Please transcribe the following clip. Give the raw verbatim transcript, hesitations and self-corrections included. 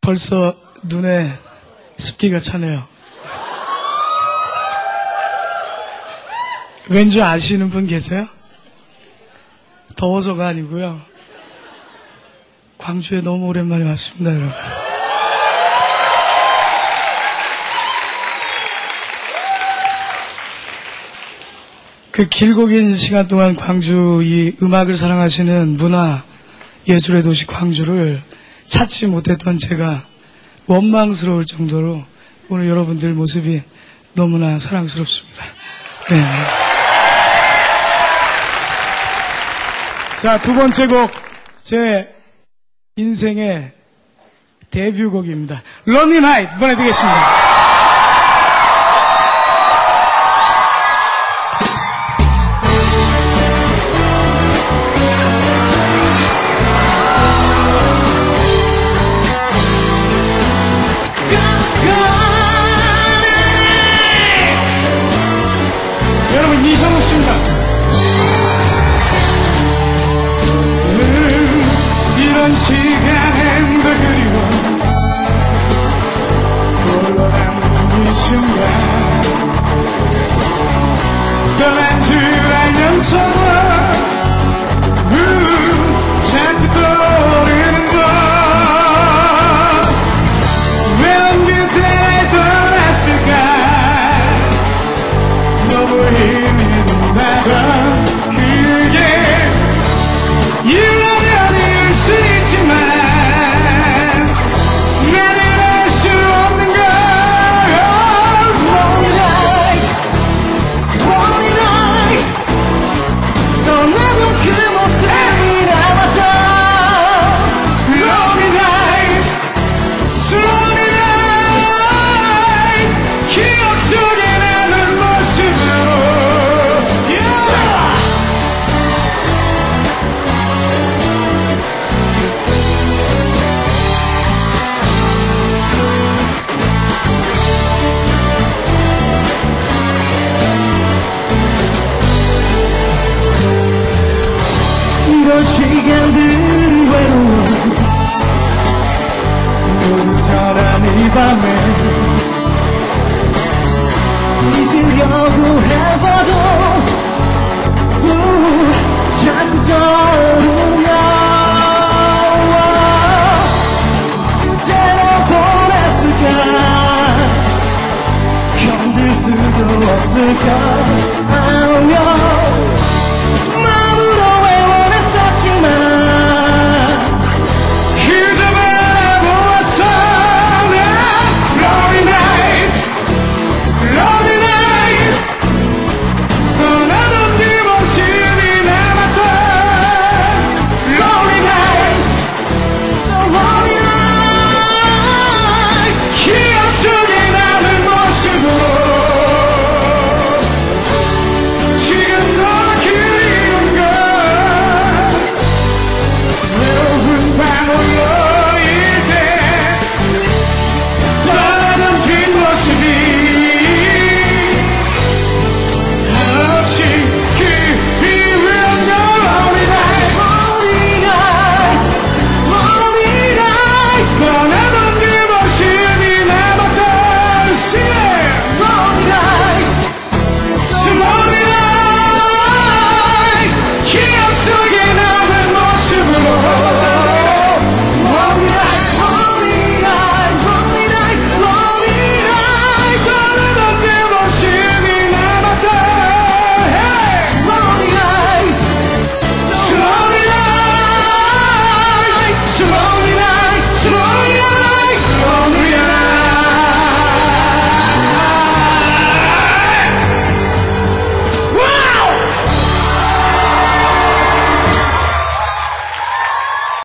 벌써 눈에 습기가 차네요. 왠지 아시는 분 계세요? 더워서가 아니고요. 광주에 너무 오랜만에 왔습니다, 여러분. 그 길고 긴 시간 동안 광주 이 음악을 사랑하시는 문화 예술의 도시 광주를 찾지 못했던 제가 원망스러울 정도로 오늘 여러분들 모습이 너무나 사랑스럽습니다. 네. 자, 두 번째 곡, 제 인생의 데뷔곡입니다. 런닝 하이 보내드리겠습니다.